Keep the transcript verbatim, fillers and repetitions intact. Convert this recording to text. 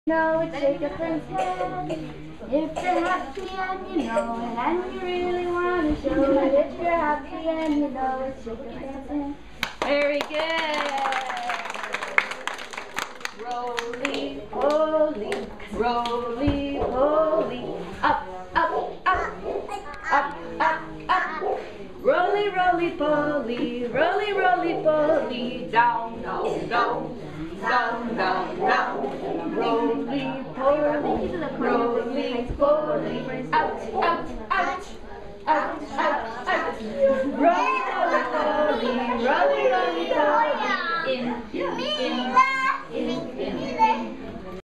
know it, shake a friend's hand. If you're happy and you know it, and you really want to show it. If you're happy and you know it, shake a friend's hand. Very good. Roly poly, roly poly, up, up, up, up, up, up. Roly, roly poly, roly, roly poly, down, down, down, down, down, down. Roly poly, roly poly, up.